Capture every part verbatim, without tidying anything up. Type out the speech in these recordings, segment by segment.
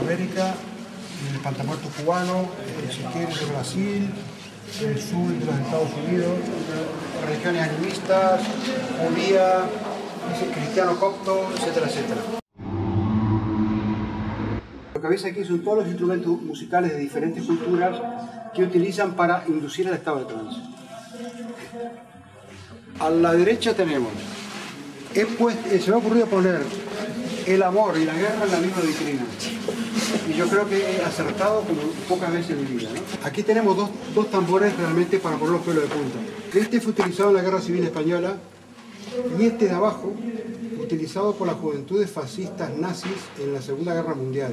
América, el pantamuerto cubano, el chiquero de Brasil, el sur de los Estados Unidos, religiones animistas, judía, cristiano copto, etcétera, etcétera. Lo que veis aquí son todos los instrumentos musicales de diferentes culturas que utilizan para inducir el estado de trance. A la derecha tenemos, he puesto, se me ha ocurrido poner el amor y la guerra en la misma vitrina. Y yo creo que he acertado como pocas veces en mi vida, ¿no? Aquí tenemos dos, dos tambores realmente para poner los pelos de punta. Este fue utilizado en la Guerra Civil Española y este de abajo, utilizado por las juventudes fascistas nazis en la Segunda Guerra Mundial.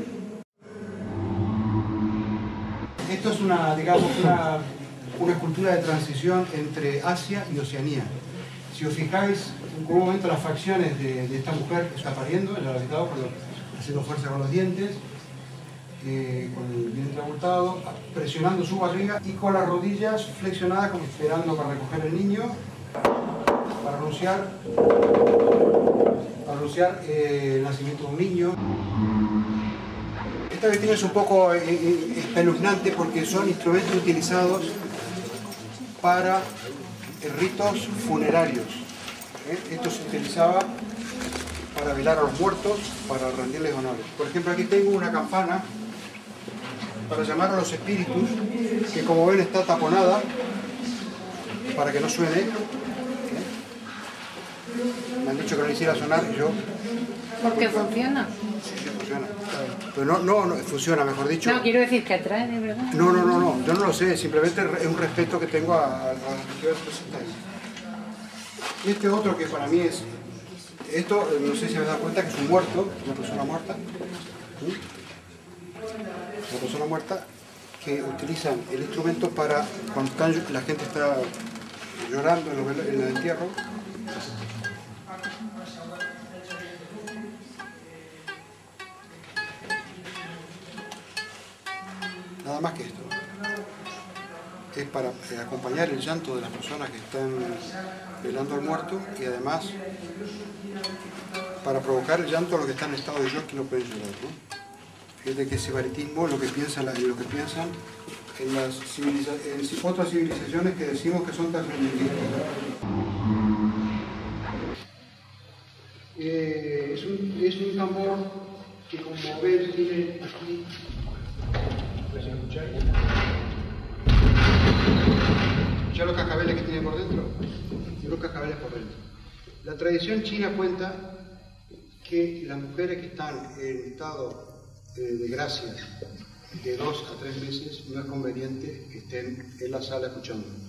Esto es una, digamos, una, una cultura de transición entre Asia y Oceanía. Si os fijáis, en un momento las facciones de, de esta mujer que está pariendo, el habitado, haciendo fuerza con los dientes, eh, con el vientre abultado, presionando su barriga y con las rodillas flexionadas como esperando para recoger el niño, para anunciar, para anunciar eh, el nacimiento de un niño. Esta vitrina es un poco eh, eh, espeluznante porque son instrumentos utilizados para ritos funerarios. ¿eh? Esto se utilizaba para velar a los muertos, para rendirles honores. Por ejemplo, aquí tengo una campana para llamar a los espíritus, que como ven está taponada para que no suene. ¿eh? Me han dicho que no hiciera sonar y yo... ¿Por qué funciona? Sí, sí, funciona. Pero no, no, no, funciona, mejor dicho. No, quiero decir que atrae, de verdad. No, no, no, no, yo no lo sé, simplemente es un respeto que tengo a, a las religiones presentes. Y este otro que para mí es, esto no sé si me dado cuenta que es un muerto, una persona muerta, ¿sí? Una persona muerta que utilizan el instrumento para cuando están, la gente está llorando en, los, en el entierro. Nada más que esto. Es para eh, acompañar el llanto de las personas que están velando al muerto y además para provocar el llanto a los que están en estado de shock que no pueden llorar, ¿no? Fíjate que ese baritismo es lo que piensan, lo que piensan en las civiliza en otras civilizaciones que decimos que son tercermundistas. Eh, es, un, es un tambor que, como ves, tiene aquí. ¿Puedes escuchar? ¿Escuchar los cascabeles que tiene por dentro? Tiene los cascabeles por dentro. La tradición china cuenta que las mujeres que están en estado eh, de gracia de dos a tres meses no es conveniente que estén en la sala escuchando.